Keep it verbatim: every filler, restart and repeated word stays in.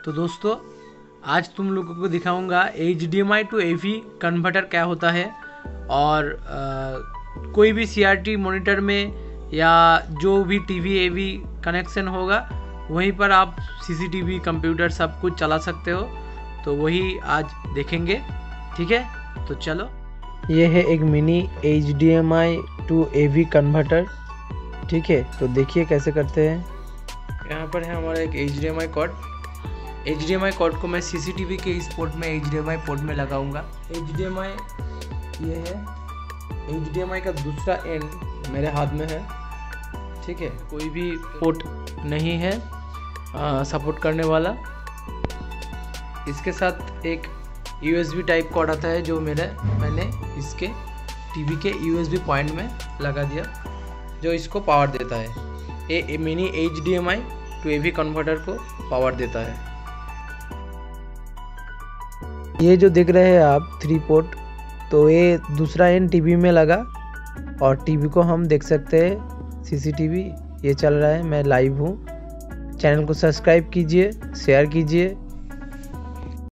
तो दोस्तों आज तुम लोगों को दिखाऊंगा H D M I to A V converter क्या होता है। और आ, कोई भी सी आर टी मॉनिटर में या जो भी T V A V connection होगा वहीं पर आप C C T V computer सब कुछ चला सकते हो। तो वही आज देखेंगे, ठीक है। तो चलो, ये है एक mini H D M I to A V converter, ठीक है। तो देखिए कैसे करते हैं। यहाँ पर है हमारा एक H D M I cord. H D M I cord को मैं सी सी टी वी के इस पोर्ट में H D M I port में लगाऊंगा। एच डी एम आई ये है, एच डी एम आई का दूसरा एंड मेरे हाथ में है, ठीक है। कोई भी पोर्ट नहीं है सपोर्ट करने वाला। इसके साथ एक U S B type cord आता है जो मेरे मैंने इसके टीवी के यू एस बी पॉइंट में लगा दिया, जो इसको पावर देता है। ये mini H D M I to A V converter को पावर देता है। ये जो देख रहे हैं आप थ्री पोर्ट, तो ये दूसरा एंड टीवी में लगा और टीवी को हम देख सकते हैं। सी सी टी वी ये चल रहा है, मैं लाइव हूँ। चैनल को सब्सक्राइब कीजिए, शेयर कीजिए